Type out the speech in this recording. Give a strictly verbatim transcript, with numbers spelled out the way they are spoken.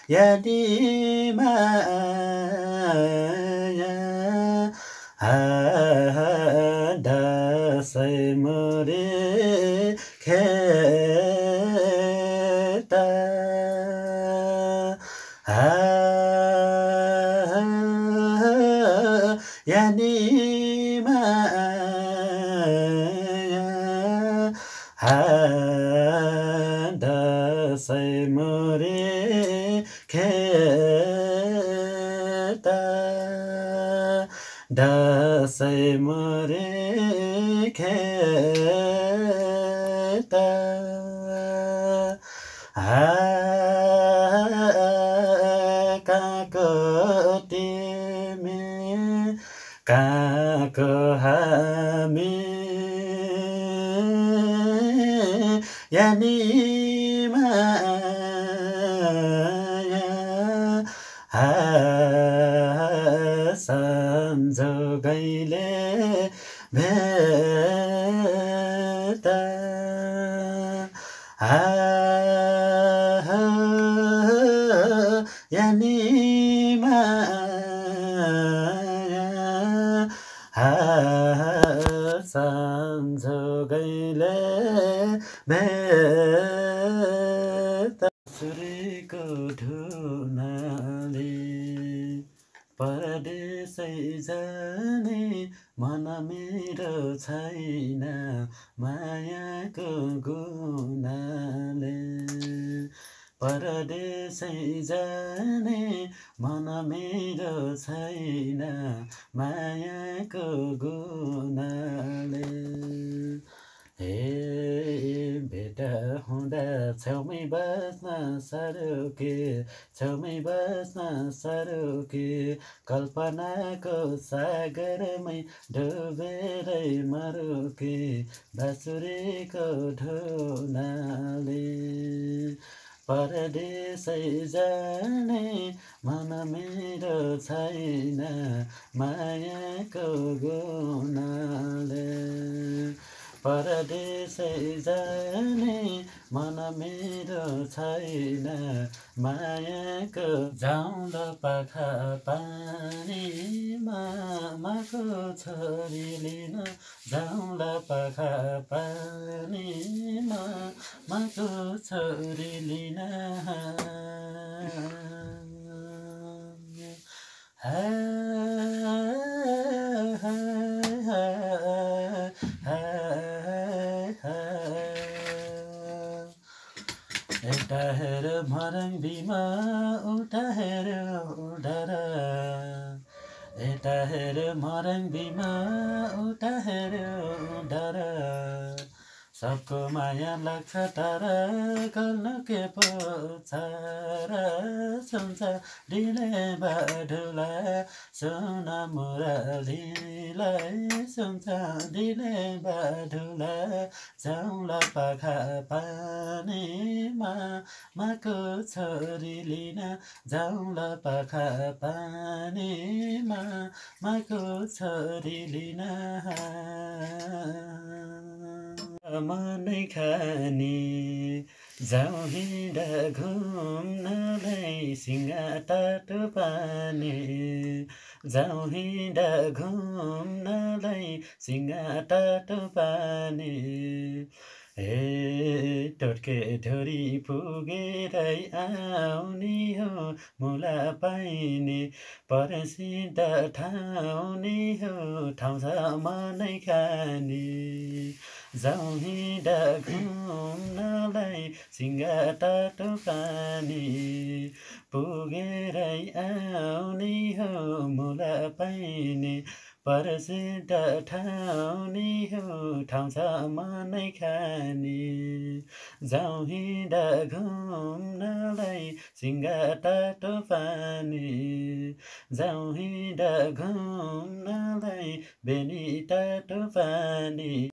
यदि माया दसैँ मोरे खेत यदि माया दसैँ मोरे खेत दसैँ मोरे खेत कहाँको तिमी कहाँको हामी यदि माया संजोगैले भेट यदि माया संजोगैले भेट सुरेको धुनले परदेशै जाने मन मेरो छैन मायाको गुनाले परदेशै जाने मन मेरो छैन मायाको गुनाले हे भेट हुँदा छेउमै बस्न साह्रो के छेउमै बस्न साह्रो के कल्पनाको सागरमै डुबेरै मरौ के बाँसुरीको धुनले परदेशै जाने मन मेरो छैन मायाको गुनाले परदेशै जाने मन मेरो छैन मायाको जाउँद पाखा पानीमा माको छोरी लिन जाउँद पाखा पानीमा माको छोरी लिन एउटा हेर मरङ बिमा उता हेर उडर एउटा हेर मरङ बिमा उता हेर उडर सबको माया लाग्छ तर गर्नु के पो छ र सुन्छ दिने बाढुला सुन मुरलीलाई सुन्छ दिने बाढुला जाउँला पाखा पानीमा माको छोरी लिन जाउँला पाखा पानीमा माको छोरी लिन मनै खाने जाउँ हिँड घुम्नलाई सिंगाटाटो पानी जाउँ हिँड घुम्नलाई सिंगाटाटो पानी हे टोटके ढोरी पुगेरै आउने हो मुला पाइने परसिद्ध ठाउँ नि हो ठाउँ छ मनै खाने जाउँ हिँड घुम्नलाई सिंगाटाटो पानी पुगेरै आउने हो मुला पाइने परसिद्ध ठाउँ नि हो ठाउँ छ मनै खाने जाउँ हिँड घुम्नलाई सिंगाटाटो पानी जाउँ हिँड घुम्नलाई बेनी टाटो पानी